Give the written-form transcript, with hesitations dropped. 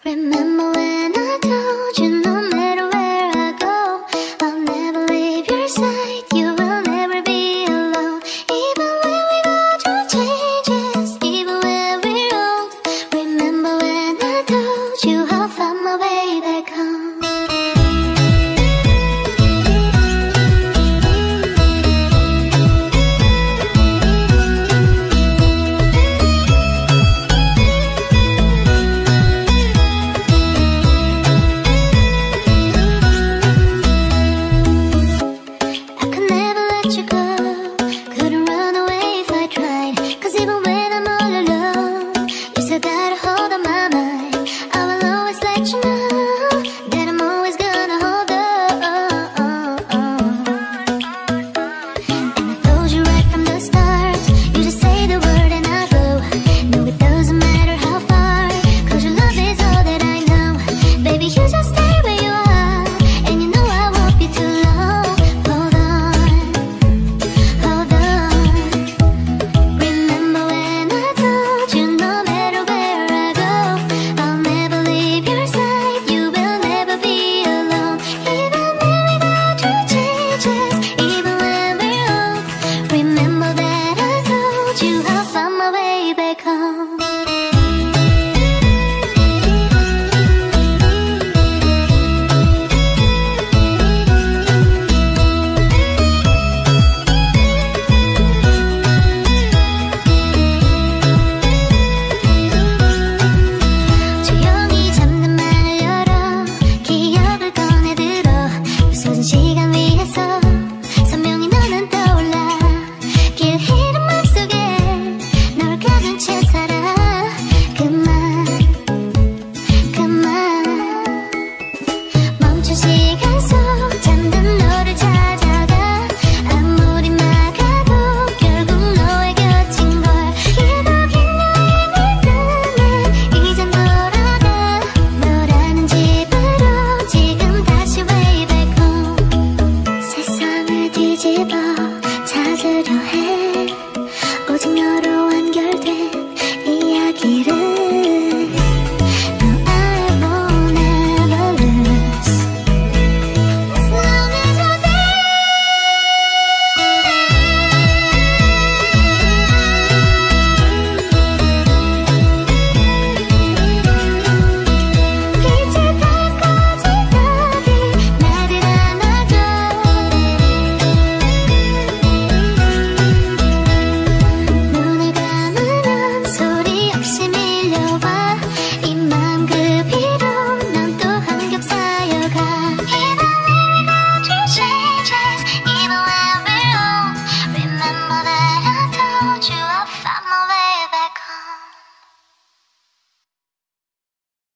Remember when I told you no matter where I go, I'll never leave your side, you will never be alone. Even when we go through changes, even when we're old. Remember when I told you I'll find my way back home. 시간 위에서 선명히 너는 떠올라. 길 잃은 맘속에 널 가둔 채 살아. 그만 멈춘 시간 속 잠든 너를 찾아가. 아무리 막아도 결국 너의 곁인 걸. 길고 긴 여행을 끝내 이젠 돌아가. 너라는 집으로 지금 다시 way back home. 세상을 뒤집어 찾으려 해. 오직 너로 완결된 이야기를